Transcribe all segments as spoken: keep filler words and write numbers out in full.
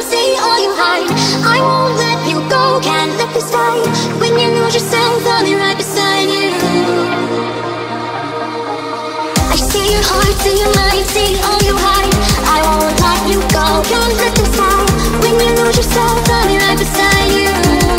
say all you hide. I won't let you go, can't let this die. When you lose yourself, I'll be right beside you. I see your heart, see your mind, see all you hide. I won't let you go, can't let this die. When you lose yourself, I'll be right beside you.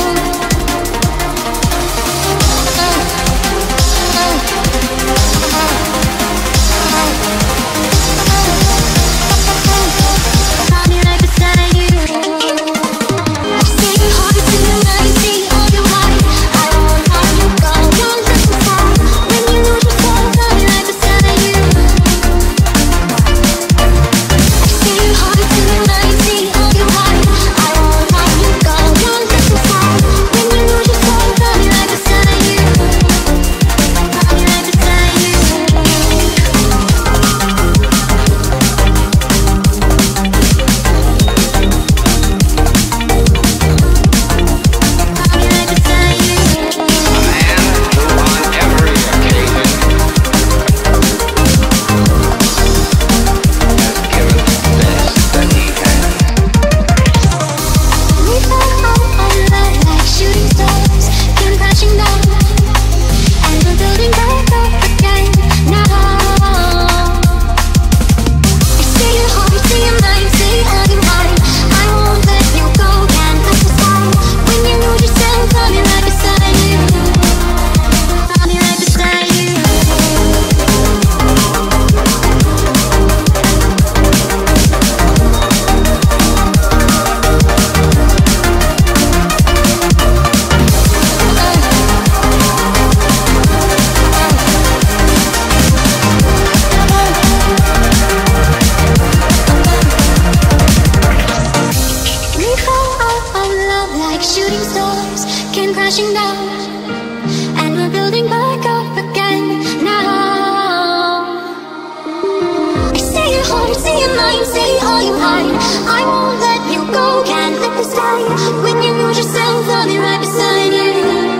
When you lose yourself, I'll be right beside you.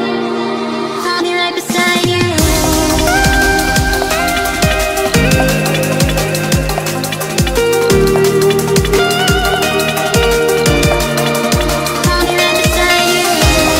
I'll be right beside you. I'll be right beside you.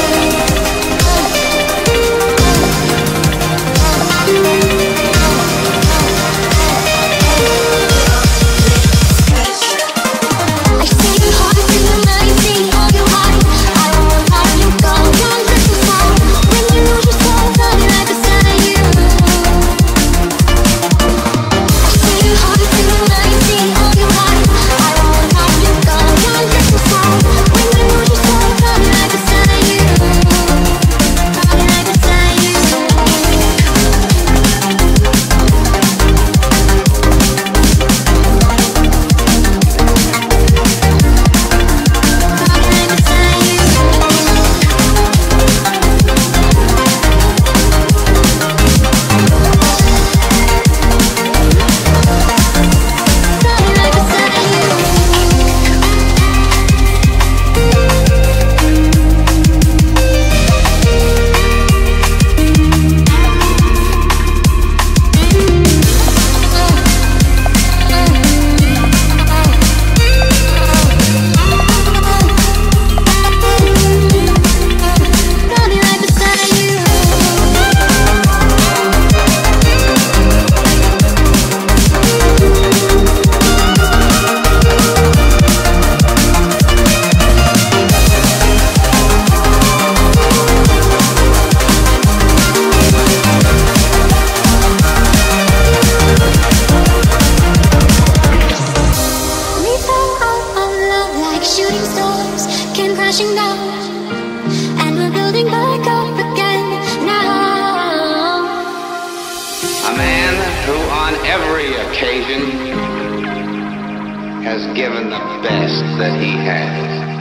I see your heart, see your mind, see all you hide. I won't let you go, can't let this die. When you lose yourself, I'll be right beside you. I see your heart, see your mind, see all you hide. I won't let you go, can't let this die. When you lose yourself, I'll be right beside you. I'll be right beside you. Shooting stars came crashing down, and we're building back up again now. A man who on every occasion has given the best that he has.